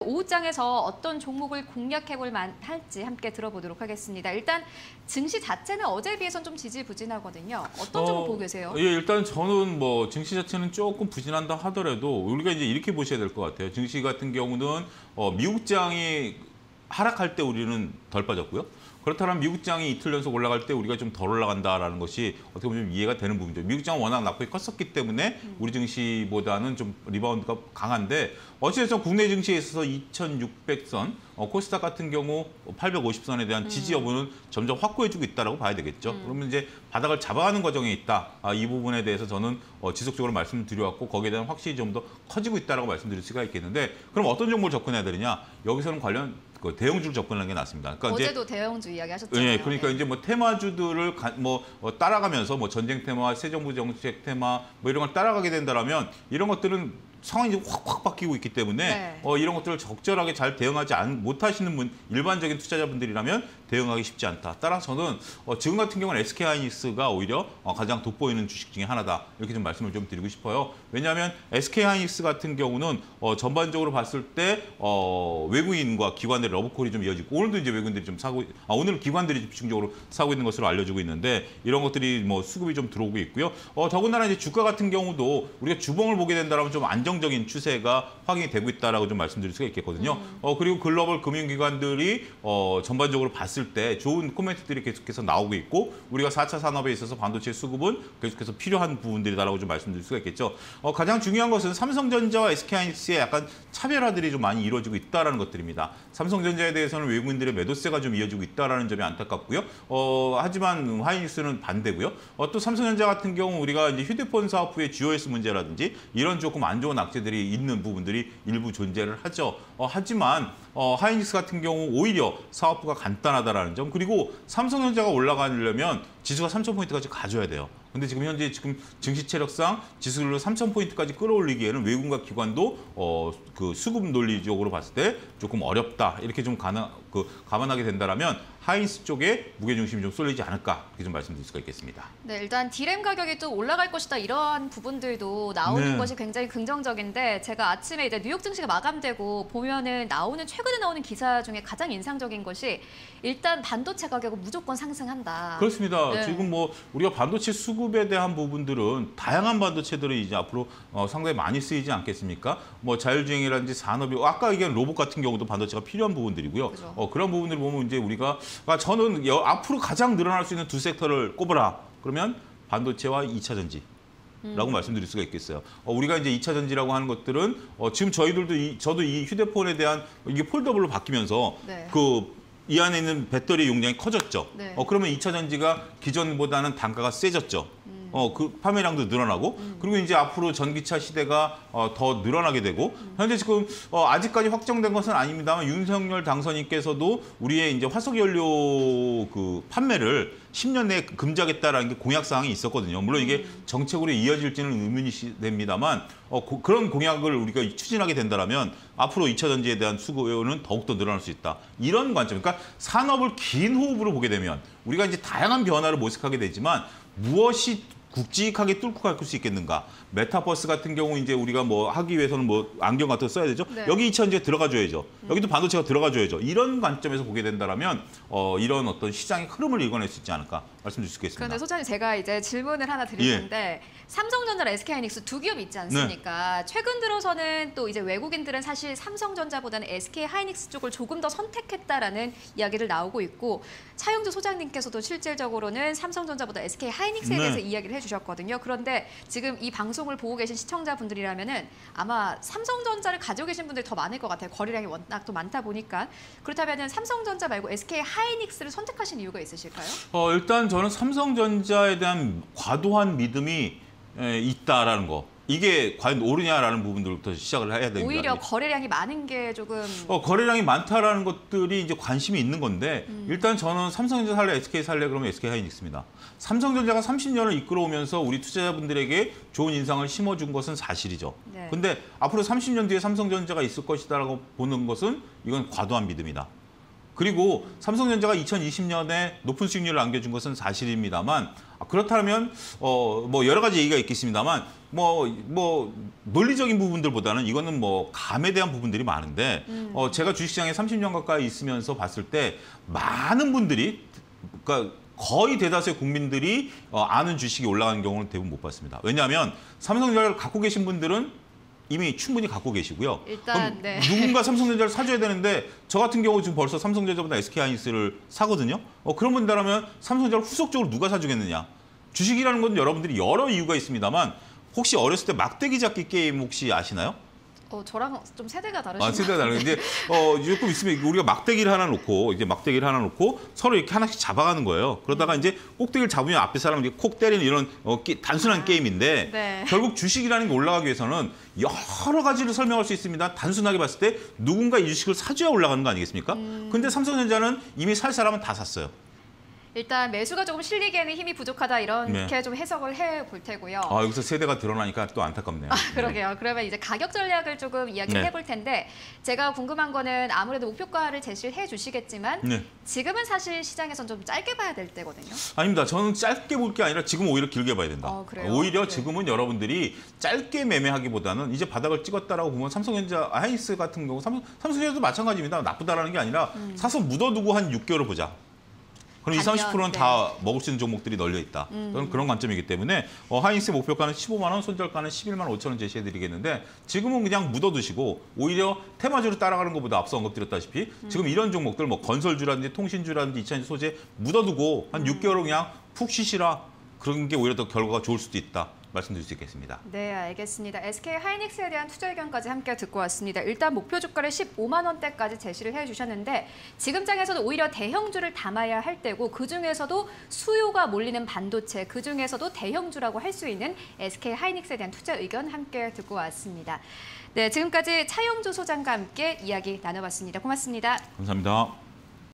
오후장에서 어떤 종목을 공략해볼 만할지 함께 들어보도록 하겠습니다. 일단 증시 자체는 어제에 비해서는 좀 지지부진하거든요. 어떤 종목 보고 계세요? 예, 일단 저는 뭐 증시 자체는 조금 부진한다 하더라도 우리가 이제 이렇게 보셔야 될 것 같아요. 증시 같은 경우는 미국장이 하락할 때 우리는 덜 빠졌고요. 그렇다면 미국장이 이틀 연속 올라갈 때 우리가 좀 덜 올라간다라는 것이 어떻게 보면 좀 이해가 되는 부분이죠. 미국장은 워낙 낙폭이 컸었기 때문에 우리 증시보다는 좀 리바운드가 강한데 어찌됐든 국내 증시에 있어서 2,600선, 코스닥 같은 경우 850선에 대한 지지 여부는 점점 확고해지고 있다고 봐야 되겠죠. 그러면 이제 바닥을 잡아가는 과정에 있다. 이 부분에 대해서 저는 지속적으로 말씀드려왔고 거기에 대한 확신이 좀 더 커지고 있다고 말씀드릴 수가 있겠는데 그럼 어떤 종목을 접근해야 되느냐? 여기서는 관련 대형주를 접근하는 게 낫습니다. 그러니까 어제도 대형주 이야기하셨잖아요. 네, 그러니까 네. 이제 뭐 테마주들을 따라가면서 뭐 전쟁 테마, 새 정부 정책 테마 뭐 이런 걸 따라가게 된다라면 이런 것들은 상황이 확 바뀌고 있기 때문에 네. 이런 것들을 적절하게 잘 대응하지 못하시는 분, 일반적인 투자자분들이라면 대응하기 쉽지 않다. 따라서 저는 지금 같은 경우는 SK하이닉스가 오히려 가장 돋보이는 주식 중에 하나다. 이렇게 좀 말씀을 좀 드리고 싶어요. 왜냐하면 SK하이닉스 같은 경우는 전반적으로 봤을 때 외국인과 기관들의 러브콜이 좀 이어지고 오늘도 이제 외국인들이 좀 사고, 오늘은 기관들이 집중적으로 사고 있는 것으로 알려지고 있는데 이런 것들이 뭐 수급이 좀 들어오고 있고요. 더군다나 이제 주가 같은 경우도 우리가 주봉을 보게 된다면 좀 안정적인 추세가 확인이 되고 있다라고 좀 말씀드릴 수가 있겠거든요. 그리고 글로벌 금융기관들이 전반적으로 봤을 때 좋은 코멘트들이 계속해서 나오고 있고 우리가 4차 산업에 있어서 반도체 수급은 계속해서 필요한 부분들이다라고 좀 말씀드릴 수가 있겠죠. 가장 중요한 것은 삼성전자와 SK하이닉스의 약간 차별화들이 좀 많이 이루어지고 있다는 것들입니다. 삼성전자에 대해서는 외국인들의 매도세가 좀 이어지고 있다는 점이 안타깝고요. 하지만 하이닉스는 반대고요. 또 삼성전자 같은 경우 우리가 이제 휴대폰 사업 후에 GOS 문제라든지 이런 조금 안 좋은 악재들이 있는 부분들이 일부 존재를 하죠. 하지만 하이닉스 같은 경우 오히려 사업부가 간단하다라는 점 그리고 삼성전자가 올라가려면 지수가 3,000포인트까지 가져야 돼요. 근데 현재 증시 체력상 지수를 3,000포인트까지 끌어올리기에는 외국인과 기관도 그 수급 논리적으로 봤을 때 조금 어렵다. 이렇게 좀 감안하게 된다면 하이닉스 쪽에 무게중심이 좀 쏠리지 않을까 이렇게 좀 말씀드릴 수가 있겠습니다. 네, 일단 D램 가격이 또 올라갈 것이다 이러한 부분들도 나오는 것이 굉장히 긍정적인데 제가 아침에 이제 뉴욕 증시가 마감되고 보면은 최근에 나오는 기사 중에 가장 인상적인 것이 일단 반도체 가격은 무조건 상승한다. 그렇습니다. 네. 지금 뭐 우리가 반도체 수급에 대한 부분들은 다양한 반도체들이 이제 앞으로 상당히 많이 쓰이지 않겠습니까? 뭐 자율주행이라든지 산업이 아까 얘기한 로봇 같은 경우도 반도체가 필요한 부분들이고요. 그렇죠. 그런 부분들을 보면 이제 우리가 저는 앞으로 가장 늘어날 수 있는 두 섹터를 꼽으라. 그러면 반도체와 2차 전지. 라고 말씀드릴 수가 있겠어요. 우리가 이제 2차 전지라고 하는 것들은 지금 저도 이 휴대폰에 대한 이게 폴더블로 바뀌면서 네. 이 안에 있는 배터리 용량이 커졌죠. 네. 그러면 2차 전지가 기존보다는 단가가 세졌죠. 그 판매량도 늘어나고 그리고 이제 앞으로 전기차 시대가 더 늘어나게 되고 현재 지금 아직까지 확정된 것은 아닙니다만 윤석열 당선인께서도 우리의 이제 화석연료 그 판매를 10년 내에 금지하겠다라는 게 공약 사항이 있었거든요. 물론 이게 정책으로 이어질지는 의문이 됩니다만 그런 공약을 우리가 추진하게 된다면 앞으로 2차 전지에 대한 수요는 더욱더 늘어날 수 있다. 이런 관점. 그러니까 산업을 긴 호흡으로 보게 되면 우리가 이제 다양한 변화를 모색하게 되지만 무엇이 굵직하게 뚫고 갈 수 있겠는가? 메타버스 같은 경우 이제 우리가 뭐 하기 위해서는 뭐 안경 같은 거 써야 되죠. 네. 여기 2차 전지가 들어가줘야죠. 여기도 반도체가 들어가줘야죠. 이런 관점에서 보게 된다면 이런 어떤 시장의 흐름을 읽어낼 수 있지 않을까 말씀드릴 수 있겠습니다. 그런데 소장님 제가 이제 질문을 하나 드릴 텐데 삼성전자랑 SK하이닉스 두 기업 있지 않습니까? 최근 들어서는 또 이제 외국인들은 사실 삼성전자보다는 SK하이닉스 쪽을 조금 더 선택했다라는 이야기를 나오고 있고 차용주 소장님께서도 실질적으로는 삼성전자보다 SK하이닉스에 대해서 이야기를 해주셨거든요. 그런데 지금 이 방송을 보고 계신 시청자분들이라면은 아마 삼성전자를 가지고 계신 분들이 더 많을 것 같아요. 거래량이 워낙 또 많다 보니까. 그렇다면은 삼성전자 말고 SK하이닉스를 선택하신 이유가 있으실까요? 일단 저는 삼성전자에 대한 과도한 믿음이 있다라는 거. 이게 과연 옳으냐라는 부분들부터 시작을 해야 됩니다. 오히려 거래량이 많은 게 조금 거래량이 많다라는 것들이 이제 관심이 있는 건데 일단 저는 삼성전자 살래, SK 살래 그러면 SK하이닉스입니다. 삼성전자가 30년을 이끌어오면서 우리 투자자분들에게 좋은 인상을 심어준 것은 사실이죠. 네. 근데 앞으로 30년 뒤에 삼성전자가 있을 것이다라고 보는 것은 이건 과도한 믿음이다. 그리고 삼성전자가 2020년에 높은 수익률을 안겨준 것은 사실입니다만 그렇다면 뭐 여러 가지 얘기가 있겠습니다만 뭐 논리적인 부분들보다는 이거는 뭐 감에 대한 부분들이 많은데 제가 주식시장에 30년 가까이 있으면서 봤을 때 많은 분들이 그러니까 거의 대다수의 국민들이 아는 주식이 올라가는 경우는 대부분 못 봤습니다. 왜냐하면 삼성전자를 갖고 계신 분들은 이미 충분히 갖고 계시고요. 일단 네. 누군가 삼성전자를 사줘야 되는데 저 같은 경우 지금 벌써 삼성전자보다 SK하이닉스를 사거든요. 그런 분들하면 삼성전자를 후속적으로 누가 사주겠느냐. 주식이라는 건 여러분들이 여러 이유가 있습니다만 혹시 어렸을 때 막대기 잡기 게임 혹시 아시나요? 저랑 좀 세대가 다르신가요? 세대가 다른데 조금 있으면 우리가 막대기를 하나 놓고 서로 이렇게 하나씩 잡아가는 거예요. 그러다가 이제 꼭대기를 잡으면 앞에 사람이 이렇게 콕 때리는 이런 단순한 게임인데 네. 결국 주식이라는 게 올라가기 위해서는 여러 가지를 설명할 수 있습니다. 단순하게 봤을 때 누군가 이 주식을 사줘야 올라가는 거 아니겠습니까? 근데 삼성전자는 이미 살 사람은 다 샀어요. 일단 매수가 조금 실리기에는 힘이 부족하다 이렇게 네. 좀 해석을 해볼 테고요. 여기서 세대가 드러나니까 또 안타깝네요. 그러게요. 그러면 이제 가격 전략을 조금 이야기를 네. 해볼 텐데 제가 궁금한 거는 아무래도 목표가를 제시를 해주시겠지만 네. 지금은 사실 시장에선 좀 짧게 봐야 될 때거든요. 아닙니다. 저는 짧게 볼 게 아니라 지금 오히려 길게 봐야 된다. 그래요? 오히려 네. 지금은 여러분들이 짧게 매매하기보다는 이제 바닥을 찍었다라고 보면 삼성전자, 하이닉스 같은 경우 삼성전자도 마찬가지입니다. 나쁘다라는 게 아니라 사서 묻어두고 한 6개월을 보자. 그럼 20, 30%는 네. 다 먹을 수 있는 종목들이 널려 있다. 저는 그런 관점이기 때문에 하이닉스 목표가는 15만 원, 손절가는 11만 5천 원 제시해드리겠는데 지금은 그냥 묻어두시고 오히려 테마주로 따라가는 것보다 앞서 언급드렸다시피 지금 이런 종목들 뭐 건설주라든지 통신주라든지 2차전지 소재 묻어두고 한 6개월을 그냥 푹 쉬시라. 그런 게 오히려 더 결과가 좋을 수도 있다. 말씀드릴 수 있겠습니다. 네, 알겠습니다. SK 하이닉스에 대한 투자 의견까지 함께 듣고 왔습니다. 일단 목표 주가를 15만 원대까지 제시를 해주셨는데 지금 장에서는 오히려 대형주를 담아야 할 때고 그중에서도 수요가 몰리는 반도체, 그중에서도 대형주라고 할 수 있는 SK 하이닉스에 대한 투자 의견 함께 듣고 왔습니다. 네, 지금까지 차영주 소장과 함께 이야기 나눠봤습니다. 고맙습니다. 감사합니다.